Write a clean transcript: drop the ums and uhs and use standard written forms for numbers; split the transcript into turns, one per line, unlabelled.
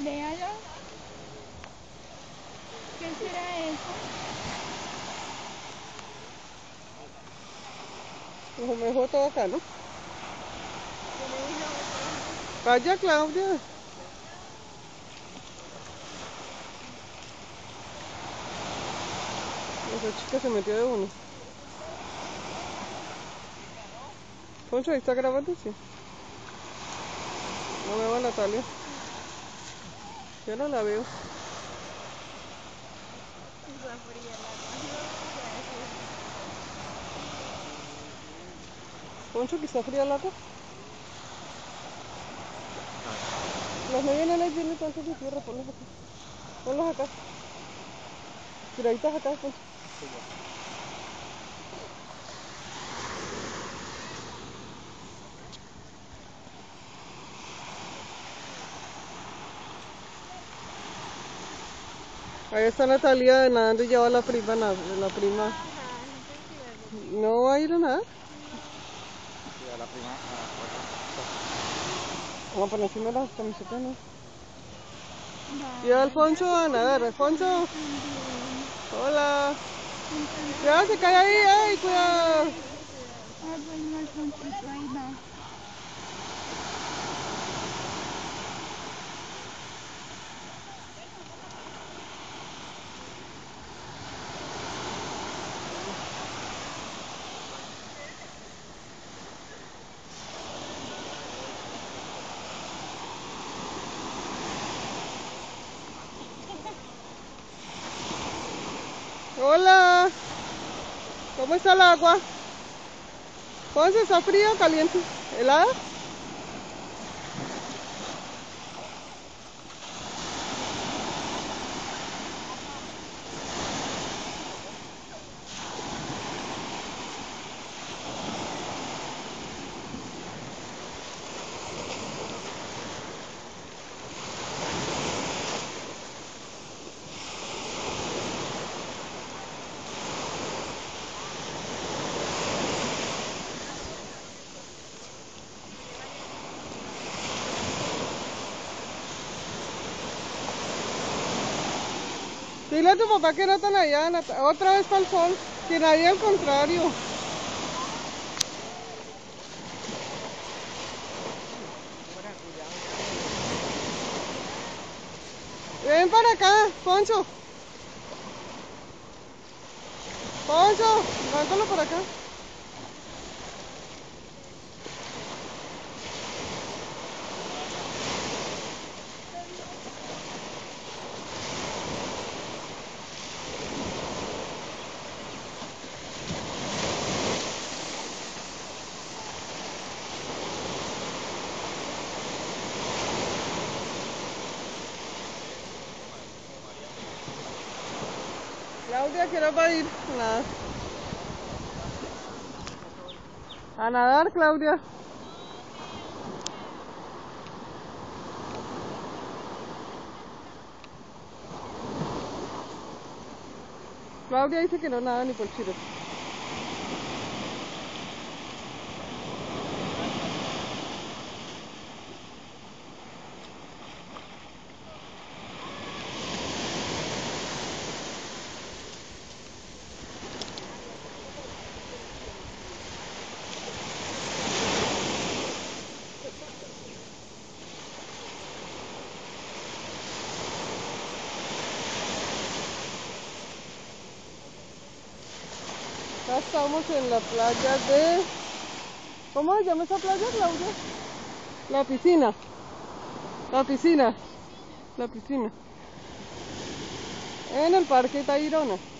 Véalo. ¿Qué será eso?
A lo mejor todo acá, ¿no? Vaya, Claudia. Esa chica se metió de uno. Poncho, ahí está grabando, sí. No veo a Natalia. Yo no la veo.
Está fría el agua.
Poncho, que está fría el agua. Las medianelas vienen tantos de tierra, ponlos acá. Ponlos acá. Tiraditas acá, Poncho. Ahí está Natalia nadando y lleva a la prima, la prima. ¿No va a ir a nadar?
Sí, a la prima.
Vamos por encima de las camisetas, ¿no? Lleva a Alfonso a nadar. Alfonso. Hola. Ya se cae ahí, ay, cuidado.
Ah, bueno, Alfonsito, ahí va.
Hola. ¿Cómo está el agua? ¿Cómo se está frío o caliente? ¿Helada? Dile a tu papá que no están allá, otra vez para el sol, que nadie al contrario. Ven para acá, Poncho. Poncho, mándalo por acá. Claudia, ¿qué hora va a ir? Nada. A nadar, Claudia. Claudia dice que no nada ni por chile. Ya estamos en la playa de... ¿Cómo se llama esa playa, Claudia? La piscina. La piscina. La piscina. En el Parque Tayrona.